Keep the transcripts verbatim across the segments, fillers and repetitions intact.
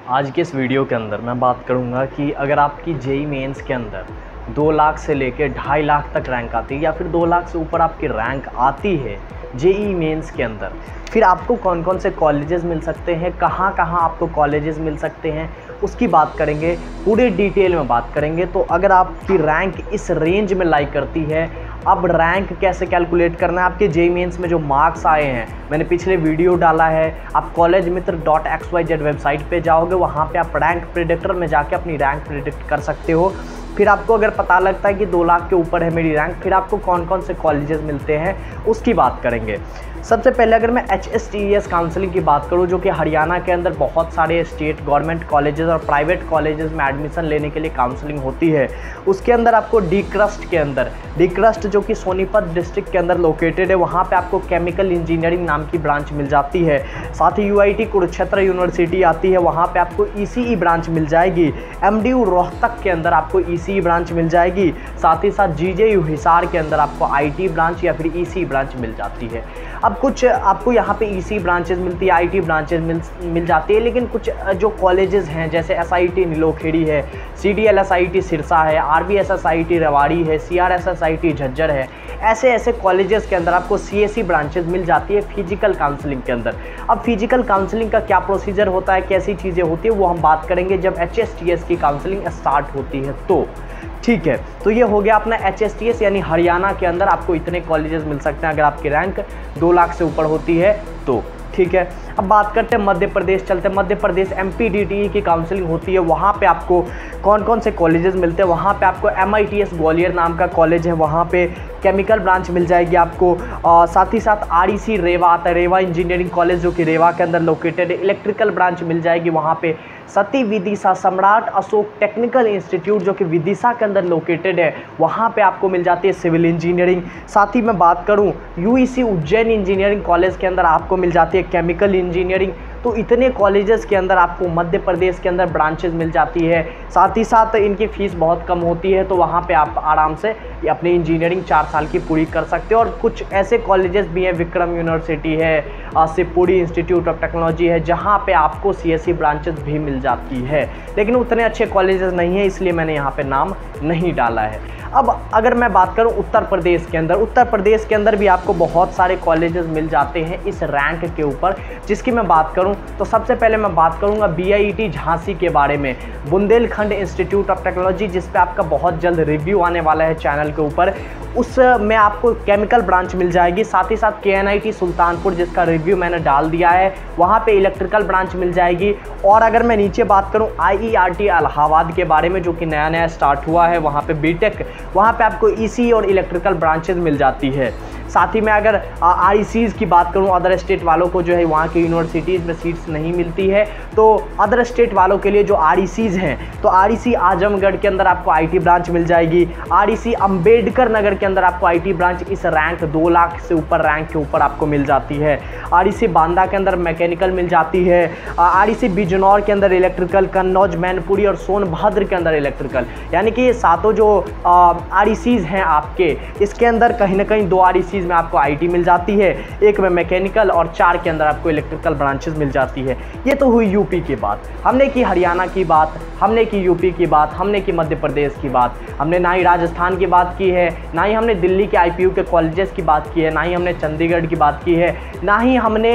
आज के इस वीडियो के अंदर मैं बात करूंगा कि अगर आपकी जेई मेंस के अंदर दो लाख से लेकर ढाई लाख तक रैंक आती है या फिर दो लाख से ऊपर आपकी रैंक आती है जेई मेंस के अंदर, फिर आपको कौन कौन से कॉलेजेस मिल सकते हैं, कहाँ कहाँ आपको कॉलेजेस मिल सकते हैं, उसकी बात करेंगे, पूरे डिटेल में बात करेंगे। तो अगर आपकी रैंक इस रेंज में लाई करती है, अब रैंक कैसे कैलकुलेट करना है, आपके जेई मेंस में जो मार्क्स आए हैं, मैंने पिछले वीडियो डाला है, आप कॉलेज मित्र dot x Y z website पे जाओगे, वहाँ पे आप रैंक प्रेडिक्टर में जाके अपनी रैंक प्रेडिक्ट कर सकते हो। फिर आपको अगर पता लगता है कि दो लाख के ऊपर है मेरी रैंक, फिर आपको कौन कौन से कॉलेजेस मिलते हैं उसकी बात करेंगे। सबसे पहले अगर मैं H S T E S counselling की बात करूं, जो कि हरियाणा के अंदर बहुत सारे स्टेट गवर्नमेंट कॉलेजेस और प्राइवेट कॉलेजेस में एडमिशन लेने के लिए काउंसलिंग होती है, उसके अंदर आपको डी क्रस्ट के अंदर, डी क्रस्ट जो कि सोनीपत डिस्ट्रिक्ट के अंदर लोकेटेड है, वहाँ पे आपको केमिकल इंजीनियरिंग नाम की ब्रांच मिल जाती है। साथ ही U I T Kurukshetra university आती है, वहाँ पर आपको ई सी ई ब्रांच मिल जाएगी। एम डी यू रोहतक के अंदर आपको ई सी ई ब्रांच मिल जाएगी। साथ ही साथ जी जे यू हिसार के अंदर आपको आई टी ब्रांच या फिर ई सी ई ब्रांच मिल जाती है। अब कुछ आपको यहाँ पे ई सी ब्रांचेस मिलती है, आई टी ब्रांचेस मिल मिल जाती है, लेकिन कुछ जो कॉलेजेस हैं जैसे एस आई टी नीलोखेड़ी है, C D L S I T Sirsa है, R B S S I T Rewari है, C R S S I T Jhajjar है, ऐसे ऐसे कॉलेजेस के अंदर आपको सी एस सी ब्रांचेस मिल जाती है फिजिकल काउंसलिंग के अंदर। अब फिजिकल काउंसलिंग का क्या प्रोसीजर होता है, कैसी चीज़ें होती है, वो हम बात करेंगे जब एच एस टी एस की काउंसलिंग स्टार्ट होती है तो। ठीक है, तो ये हो गया अपना एच एस टी एस, यानी हरियाणा के अंदर आपको इतने कॉलेजेस मिल सकते हैं अगर आपकी रैंक दो लाख से ऊपर होती है तो। ठीक है, अब बात करते हैं मध्य प्रदेश, चलते हैं Madhya Pradesh. M P D T E की काउंसलिंग होती है, वहाँ पे आपको कौन कौन से कॉलेजेस मिलते हैं, वहाँ पे आपको M I T S Gwalior नाम का कॉलेज है, वहाँ पे केमिकल ब्रांच मिल जाएगी आपको। आ, साथ ही साथ आर ई सी रेवा आता है, रेवा इंजीनियरिंग कॉलेज जो कि रेवा के अंदर लोकेटेड है, इलेक्ट्रिकल ब्रांच मिल जाएगी वहाँ पे। सती विदिशा सम्राट अशोक टेक्निकल इंस्टीट्यूट जो कि विदिशा के अंदर लोकेटेड है, वहाँ पे आपको मिल जाती है सिविल इंजीनियरिंग। साथ ही मैं बात करूँ U E C Ujjain engineering college के अंदर आपको मिल जाती है केमिकल इंजीनियरिंग। तो इतने कॉलेजेस के अंदर आपको मध्य प्रदेश के अंदर ब्रांचेस मिल जाती है। साथ ही साथ इनकी फ़ीस बहुत कम होती है, तो वहाँ पे आप आराम से अपनी इंजीनियरिंग चार साल की पूरी कर सकते हो। और कुछ ऐसे कॉलेजेस भी हैं, विक्रम यूनिवर्सिटी है, शिवपुरी इंस्टीट्यूट ऑफ टेक्नोलॉजी है, जहाँ पे आपको सी एस सी ब्रांचेस भी मिल जाती है, लेकिन उतने अच्छे कॉलेजेस नहीं है, इसलिए मैंने यहाँ पे नाम नहीं डाला है। अब अगर मैं बात करूं उत्तर प्रदेश के अंदर, उत्तर प्रदेश के अंदर भी आपको बहुत सारे कॉलेजेस मिल जाते हैं इस रैंक के ऊपर, जिसकी मैं बात करूं तो सबसे पहले मैं बात करूंगा बी आई टी झांसी के बारे में, बुंदेलखंड इंस्टीट्यूट ऑफ टेक्नोलॉजी, जिस पे आपका बहुत जल्द रिव्यू आने वाला है चैनल के ऊपर। उसमें आपको केमिकल ब्रांच मिल जाएगी। साथ ही साथ के एन आई टी सुल्तानपुर, जिसका रिव्यू मैंने डाल दिया है, वहाँ पे इलेक्ट्रिकल ब्रांच मिल जाएगी। और अगर मैं नीचे बात करूँ I E R T Allahabad के बारे में, जो कि नया नया स्टार्ट हुआ है, वहाँ पे बी टेक, वहाँ पे आपको ई सी और इलेक्ट्रिकल ब्रांचेज मिल जाती है। साथ ही मैं अगर आर ई सीज़ की बात करूं, अदर स्टेट वालों को जो है वहाँ की यूनिवर्सिटीज़ में सीट्स नहीं मिलती है, तो अदर स्टेट वालों के लिए जो आर ई सीज़ हैं, तो आर ई सी आजमगढ़ के अंदर आपको आई टी ब्रांच मिल जाएगी। आर ई सी अम्बेडकर नगर के अंदर आपको आई टी ब्रांच इस रैंक दो लाख से ऊपर रैंक के ऊपर आपको मिल जाती है। आर ई सी बांदा के अंदर मैकेनिकल मिल जाती है। आर ई सी बिजनौर के अंदर इलेक्ट्रिकल, कन्नौज, मैनपुरी और सोनभद्र के अंदर इलेक्ट्रिकल, यानी कि ये सातों जो आर ई सीज़ हैं आपके, इसके अंदर कहीं ना कहीं दो आर ई सीज़ में आपको आई टी मिल जाती है, एक में मैकेनिकल और चार के अंदर आपको इलेक्ट्रिकल ब्रांचेस मिल जाती है। ये तो हुई यू पी की बात, हमने की हरियाणा की बात, हमने की यू पी की बात, हमने की मध्य प्रदेश की बात, हमने ना ही राजस्थान की बात की है, ना ही हमने दिल्ली के आई पी यू के कॉलेजेस की बात की है, ना ही हमने चंडीगढ़ की बात की है, ना ही हमने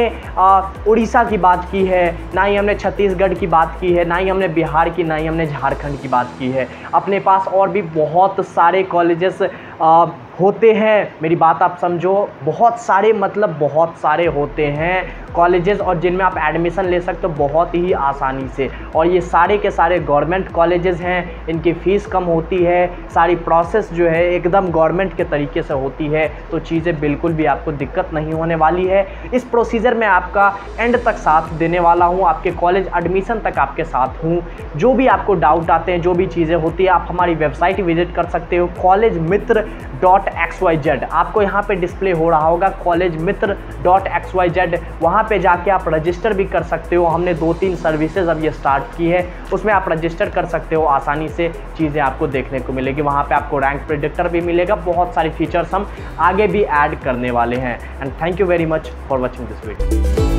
उड़ीसा की बात की है, ना ही हमने छत्तीसगढ़ की बात की है, ना ही हमने बिहार की, ना ही हमने झारखंड की बात की है। अपने पास और भी बहुत सारे कॉलेजेस होते हैं, मेरी बात आप समझो, बहुत सारे मतलब बहुत सारे होते हैं कॉलेजेस, और जिनमें आप एडमिशन ले सकते हो बहुत ही आसानी से। और ये सारे के सारे गवर्नमेंट कॉलेजेस हैं, इनकी फ़ीस कम होती है, सारी प्रोसेस जो है एकदम गवर्नमेंट के तरीके से होती है, तो चीज़ें बिल्कुल भी आपको दिक्कत नहीं होने वाली है। इस प्रोसीजर में आपका एंड तक साथ देने वाला हूँ, आपके कॉलेज एडमिशन तक आपके साथ हूँ। जो भी आपको डाउट आते हैं, जो भी चीज़ें होती है, आप हमारी वेबसाइट विजिट कर सकते हो, कॉलेज मित्र डॉट एक्स वाई जेड, आपको यहाँ पे डिस्प्ले हो रहा होगा कॉलेज मित्र डॉट एक्स वाई जेड, वहाँ पे जाके आप रजिस्टर भी कर सकते हो। हमने दो तीन सर्विसेज अब ये स्टार्ट की है, उसमें आप रजिस्टर कर सकते हो, आसानी से चीज़ें आपको देखने को मिलेगी। वहाँ पे आपको रैंक प्रेडिक्टर भी मिलेगा, बहुत सारी फीचर्स हम आगे भी ऐड करने वाले हैं। And thank you very much for watching this video.